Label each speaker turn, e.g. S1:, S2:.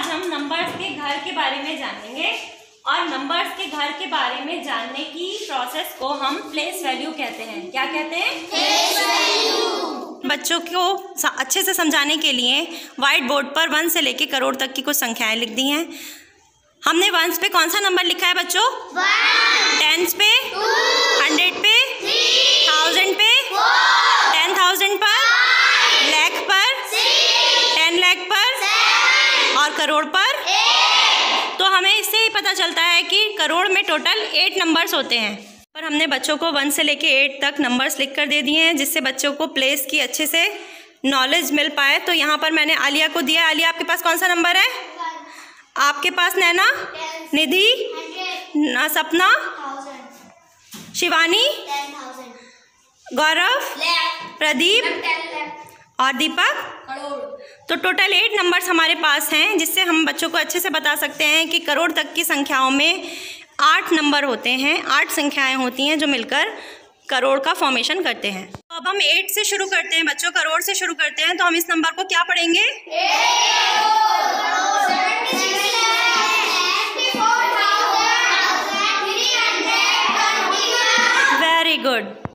S1: आज हम नंबर्स के घर के बारे में जानेंगे और नंबर्स के घर के बारे में जानने की प्रोसेस को हम प्लेस वैल्यू कहते हैं। क्या कहते हैं? Place value. बच्चों को अच्छे से समझाने के लिए व्हाइट बोर्ड पर 1 से लेकर करोड़ तक की कुछ संख्याएं लिख दी हैं। हमने 1 पे कौन सा नंबर लिखा है बच्चों? 1। 10 पे 2, 100 पे 3, 1000 पे 4, 10,000 पर, लाख पर 6, 10 लाख पर 7 और करोड़ पर 8। तो हमें इससे ही पता चलता है कि करोड़ में टोटल 8 नंबर्स होते हैं। पर हमने बच्चों को 1 से लेके 8 तक नंबर्स लिख कर दे दिए हैं, जिससे बच्चों को प्लेस की अच्छे से नॉलेज मिल पाए। तो यहाँ पर मैंने आलिया को दिया। आलिया, आपके पास कौन सा नंबर है? आपके पास नैना, निधि, सपना, शिवानी, गौरव, प्रदीप और दीपक। तो टोटल 8 नंबर्स हमारे पास हैं, जिससे हम बच्चों को अच्छे से बता सकते हैं कि करोड़ तक की संख्याओं में 8 नंबर होते हैं, 8 संख्याएं होती हैं जो मिलकर करोड़ का फॉर्मेशन करते हैं। तो अब हम 8 से शुरू करते हैं बच्चों, करोड़ से शुरू करते हैं। तो हम इस नंबर को क्या पढ़ेंगे? Very good.